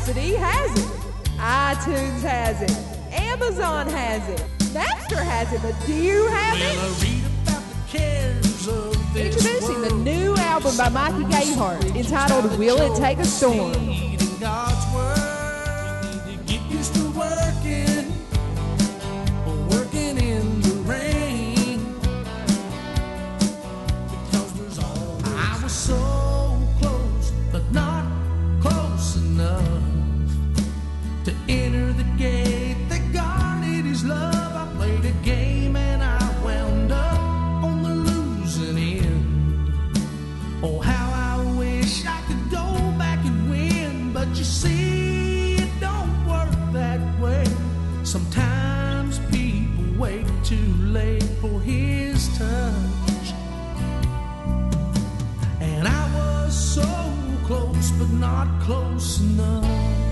Rhapsody has it. iTunes has it. Amazon has it. Napster has it. But do you have it? Introducing the new album by Mikey Gayheart entitled Will It Take a Storm? Sometimes people wait too late for his touch. And I was so close, but not close enough.